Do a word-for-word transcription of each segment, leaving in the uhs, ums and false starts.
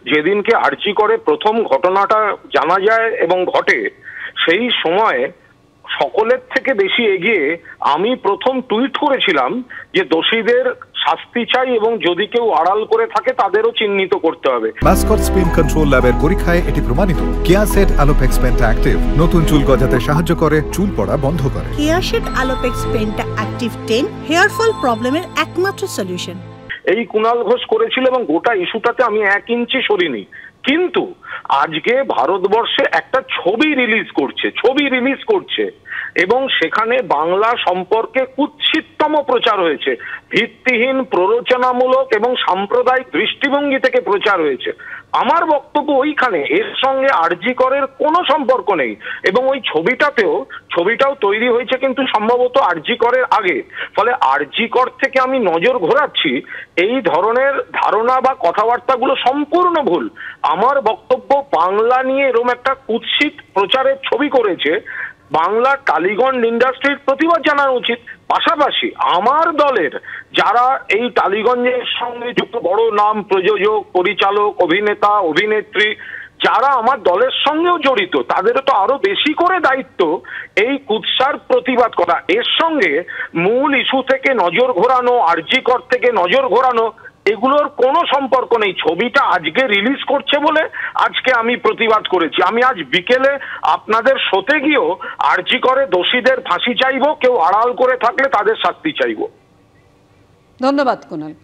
যেদিনকে আরজি করে প্রথম ঘটনাটা জানা যায় এবং ঘটে, সেই সময় সকলের থেকে বেশি এগিয়ে আমি প্রথম টুইট করেছিলাম যে দোষীদের শাস্তি চাই এবং যদি কেউ আড়াল করে থাকে তাদেরও চিহ্নিত করতে হবে। মাসকট স্পিন কন্ট্রোল ল্যাবের পরীক্ষায় এটি প্রমাণিত। কেয়াসেট আলোপেক্স পেন্টা অ্যাক্টিভ নতুন চুল গজাতে সাহায্য করে, চুল পড়া বন্ধ করে। Keyaseth Alopex penta active ten hair fall প্রবলেমের একমাত্র সলিউশন। এই কুণাল ঘোষ করেছিল এবং গোটা ইস্যুটাতে আমি এক ইঞ্চি সরিনি, কিন্তু আজকে ভারতবর্ষে একটা ছবি রিলিজ করছে ছবি রিলিজ করছে এবং সেখানে বাংলা সম্পর্কে কুৎসিততম প্রচার হয়েছে, ভিত্তিহীন, প্ররোচনামূলক এবং সাম্প্রদায়িক দৃষ্টিভঙ্গি থেকে প্রচার হয়েছে। আমার বক্তব্য ওইখানে এর সঙ্গে আরজি করের কোনো সম্পর্ক নেই এবং ওই ছবিটাতেও ছবিটাও তৈরি হয়েছে কিন্তু সম্ভবত আরজি করের আগে। ফলে আরজি কর থেকে আমি নজর ঘোরাচ্ছি, এই ধরনের ধারণা বা কথাবার্তাগুলো সম্পূর্ণ ভুল। আমার বক্তব্য বাংলা নিয়ে এরকম একটা কুৎসিত প্রচারের ছবি করেছে, বাংলা টালিগঞ্জ ইন্ডাস্ট্রির প্রতিবাদ জানানো উচিত। পাশাপাশি আমার দলের যারা এই টালিগঞ্জের সঙ্গে যুক্ত বড় নাম প্রযোজক, পরিচালক, অভিনেতা, অভিনেত্রী যারা আমার দলের সঙ্গেও জড়িত, তাদেরও তো আরো বেশি করে দায়িত্ব এই কুৎসার প্রতিবাদ করা। এর সঙ্গে মূল ইস্যু থেকে নজর ঘোরানো, আরজি কর থেকে নজর ঘোরানো, এগুলোর কোনো সম্পর্ক নেই। ছবিটা আজকে রিলিজ করছে বলে আজকে আমি প্রতিবাদ করেছি। আমি আজ বিকেলে আপনাদের শোতে গিয়েও আরজি করে দোষীদের ফাঁসি চাইবো, কেউ আড়াল করে থাকলে তাদের শাস্তি চাইবো। ধন্যবাদ কুণাল।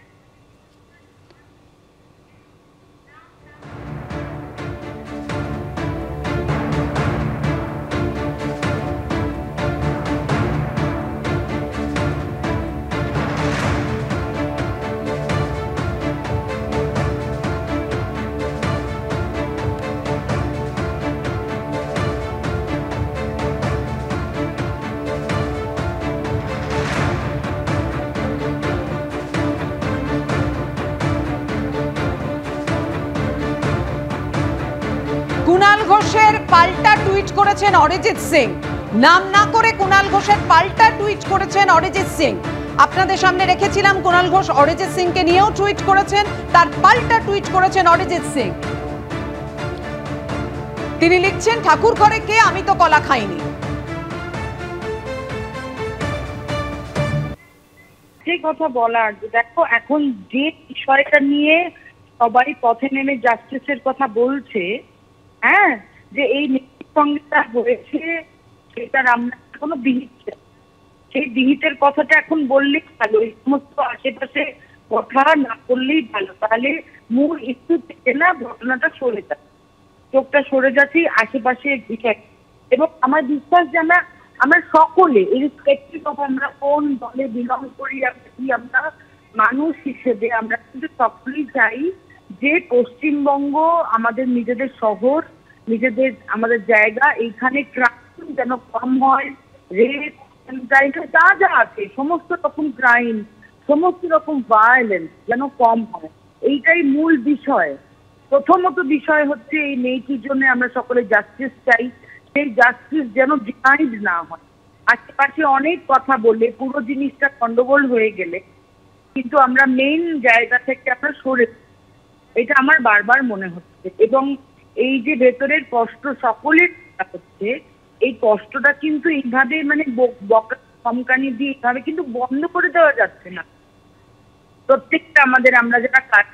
কুণাল ঘোষের পাল্টা টুইট করেছেন অরিজিৎ সিং, নাম না করে কুণাল ঘোষের পাল্টা টুইট করেছেন অরিজিৎ সিং। আপনাদের সামনে রেখেছিলাম কুণাল ঘোষ অরিজিৎ সিংকে নিয়েও টুইট করেছেন, তার পাল্টা টুইট করেছেন অরিজিৎ সিং। তিনি লিখছেন, ঠাকুর ঘরে কে, আমি তো কলা খাইনি। যে কথা বলার, দেখো এখন যে বিষয়টা নিয়ে সবাই পথে নেমে জাস্টিসের কথা বলছে, হ্যাঁ, যে এই নীতির সঙ্গে তা হয়েছে সেটার আমরা কোনো বিহিত, সেই বিহিতের কথাটা এখন বললেই ভালো, এই সমস্ত আশেপাশে কথা না করলেই ভালো, তাহলে মূল ইস্যু থেকে না ঘটনাটা সরে যায়, চোখটা সরে যাচ্ছে আশেপাশে বিষয়। এবং আমার বিশ্বাস যে আমরা আমরা সকলে ইরেসপেক্টিভ অফ আমরা কোন দলে বিলং করি, আমরা মানুষ হিসেবে আমরা কিন্তু সকলেই চাই যে পশ্চিমবঙ্গ আমাদের নিজেদের শহর, নিজেদের আমাদের জায়গা, এইখানে ক্রাইম যেন কম হয়, রেপ, যা যা আছে সমস্ত রকম ক্রাইম, সমস্ত রকম ভায়োলেন্স যেন কম হয়, এইটাই মূল বিষয়। প্রথমত বিষয় হচ্ছে এই মেয়েটির জন্য আমরা সকলে জাস্টিস চাই, সেই জাস্টিস যেন ডিনাইড না হয়। আশেপাশে অনেক কথা বলে পুরো জিনিসটা গন্ডগোল হয়ে গেলে কিন্তু আমরা মেইন জায়গা থেকে আমরা সরে, এটা আমার বারবার মনে হচ্ছে। এবং এই যে ভেতরের কষ্ট সকলের হচ্ছে, এই কষ্টটা কিন্তু এইভাবে মানে বকা ধমকানি দিয়ে এইভাবে কিন্তু বন্ধ করে দেওয়া যাচ্ছে না। প্রত্যেকটা আমাদের, আমরা যারা কাজ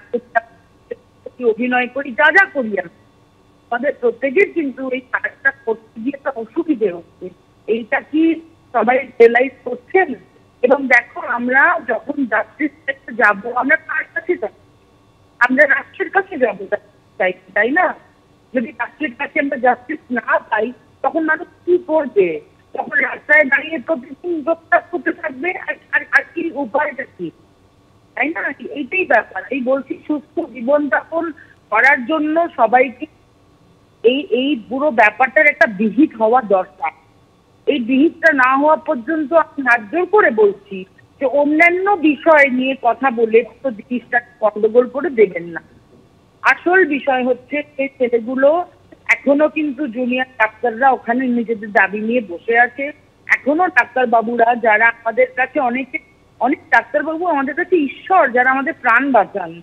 করতে অভিনয় করি, যা যা করি আমাদের প্রত্যেকের কিন্তু এই কাজটা করতে গিয়ে একটা অসুবিধে হচ্ছে, এইটা কি সবাই রিয়েলাইজ করছেন? এবং দেখো আমরা যখন জাস্টিস যাবো, আমরা কার কাছে যাবো? আমরা রাষ্ট্রের কাছে যাবো চাই, তাই না? যদি রাষ্ট্রের কাছে আমরা জাস্টিস না পাই তখন মানুষ কি করবে? তখন রাস্তায় দাঁড়িয়ে প্রতিদিন গ্রেফতার করতে থাকবে, আর আর কি উপায়টা কি, তাই না? এইটাই ব্যাপার। এই বলছি সুস্থ জীবনযাপন করার জন্য সবাইকে এই এই পুরো ব্যাপারটার একটা বিহিত হওয়া দরকার। এই বিহিতটা না হওয়া পর্যন্ত আমি হাত জোর করে বলছি যে অন্যান্য বিষয় নিয়ে কথা বলে তো জিনিসটা গন্ডগোল করে দেবেন না। আসল বিষয় হচ্ছে এই ছেলেগুলো এখনো কিন্তু জুনিয়র ডাক্তাররা ওখানে নিজেদের দাবি নিয়ে বসে আছে, এখনো ডাক্তারবাবুরা যারা আমাদের কাছে অনেকে, অনেক ডাক্তারবাবু আমাদের কাছে ঈশ্বর, যারা আমাদের প্রাণ বাঁচান,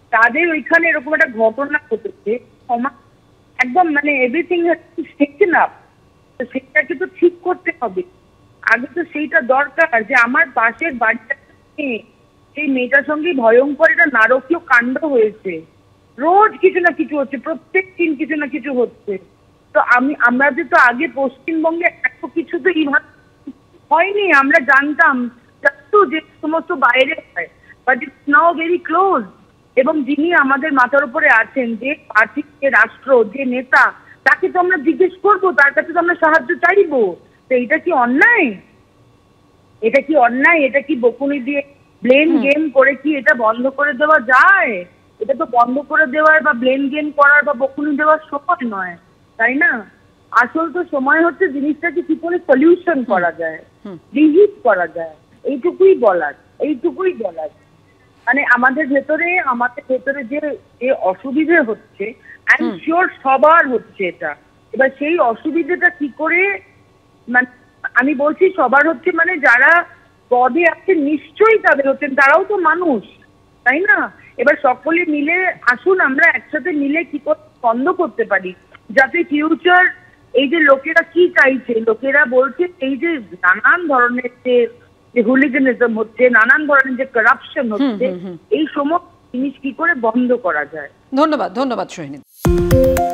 তাদের ওইখানে এরকম একটা ঘটনা ঘটেছে, একদম মানে এভরিথিং টেকেন আপ, সেটাকে তো ঠিক করতে হবে। আগে তো সেইটা দরকার যে আমার পাশের বাড়িটা সেই মেয়েটার সঙ্গে ভয়ঙ্কর একটা নারকীয় কাণ্ড হয়েছে, রোজ কিছু না কিছু হচ্ছে, প্রত্যেক দিন কিছু না কিছু হচ্ছে। তো আমি আমাদের তো আগে পশ্চিমবঙ্গে এত কিছু তো হয়নি, আমরা জানতাম যে সমস্ত বাইরে হয়, but it's now very close. এবং যিনি আমাদের মাথার উপরে আছেন, যে পার্টি, যে রাষ্ট্র, যে নেতা, তাকে তো আমরা জিজ্ঞেস করবো, তার কাছে তো আমরা সাহায্য চাইবো। তো এটা কি অন্যায়? এটা কি অন্যায়? এটা কি বকুনি দিয়ে ব্লেম গেম করে কি এটা বন্ধ করে দেওয়া যায়? এটা তো বন্ধ করে দেওয়ার বা ব্লেম গেম করার বা বকুনি দেওয়ার সময় নয়, তাই না? আসল তো সময় হচ্ছে জিনিসটাকে কি করে সলিউশন করা যায়, রিহিট করা যায়, এইটুকুই বলার, এইটুকুই বলার। মানে আমাদের ভেতরে আমাদের ভেতরে যে যে অসুবিধে হচ্ছে, আই এম শিওর সবার হচ্ছে এটা। এবার সেই অসুবিধাটা কি করে, মানে আমি বলছি সবার হচ্ছে, মানে যারা পদে আছে নিশ্চয়ই তাদের হচ্ছেন, তারাও তো মানুষ, তাই না? এবার সকলে মিলে আসুন আমরা একসাথে মিলে কি করে বন্ধ করতে পারি, যাতে ফিউচার এই যে লোকেরা কি চাইছে, লোকেরা বলছে এই যে নানান ধরনের যে হুলিগানিজম হচ্ছে, নানান ধরনের যে কারাপশন হচ্ছে, এই সমস্ত জিনিস কি করে বন্ধ করা যায়। ধন্যবাদ, ধন্যবাদ সোহিনী।